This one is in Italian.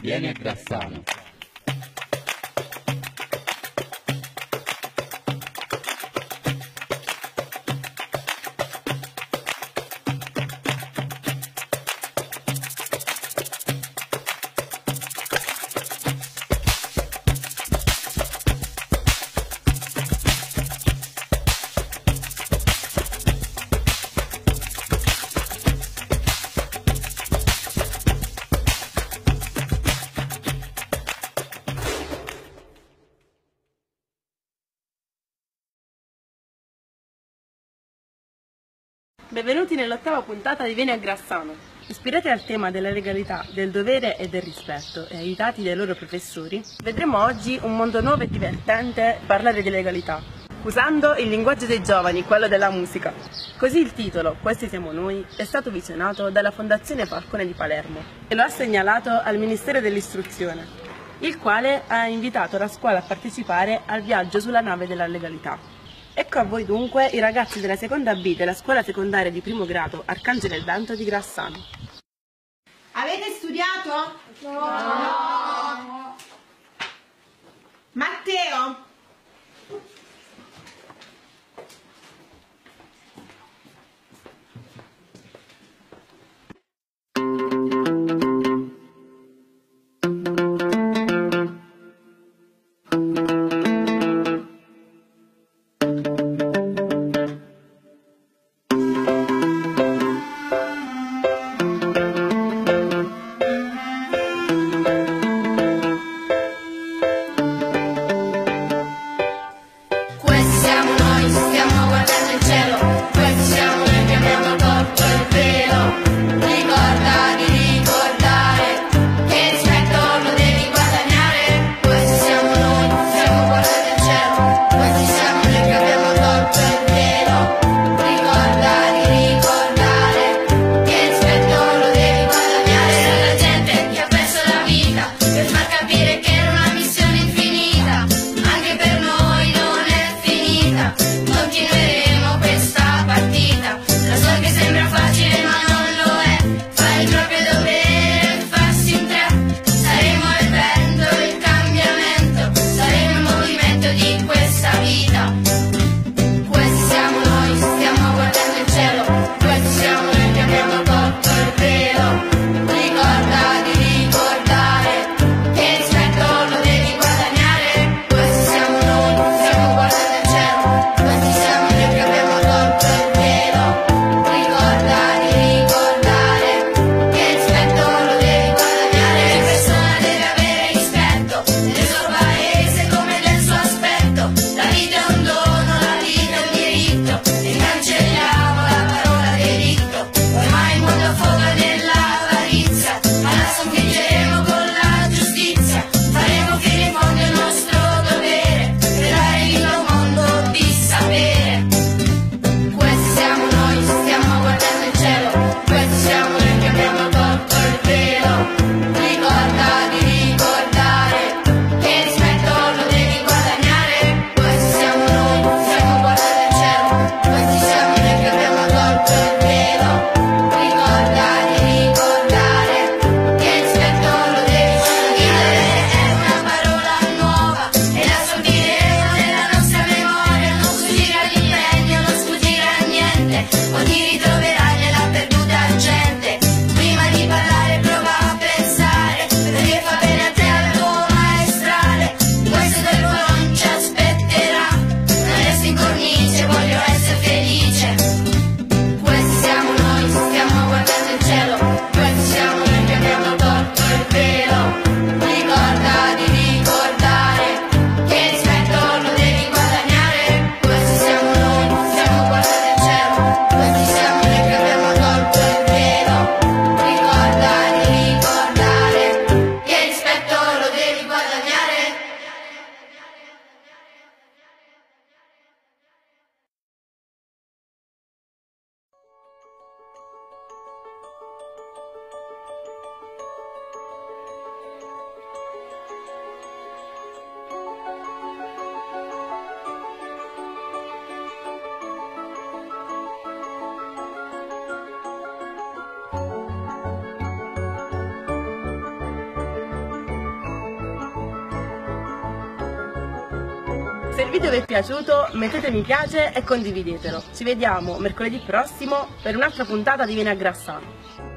Vieni a Grassano. Benvenuti nell'ottava puntata di Vieni a Grassano. Ispirati al tema della legalità, del dovere e del rispetto e aiutati dai loro professori, vedremo oggi un mondo nuovo e divertente parlare di legalità, usando il linguaggio dei giovani, quello della musica. Così il titolo, Questi siamo noi, è stato visionato dalla Fondazione Falcone di Palermo e lo ha segnalato al Ministero dell'Istruzione, il quale ha invitato la scuola a partecipare al viaggio sulla nave della legalità. Ecco a voi dunque i ragazzi della seconda B della scuola secondaria di primo grado Arcangelo il Vento di Grassano. Avete studiato? No! Matteo? Se il video vi è piaciuto mettete mi piace e condividetelo. Ci vediamo mercoledì prossimo per un'altra puntata di Viene a Grassano.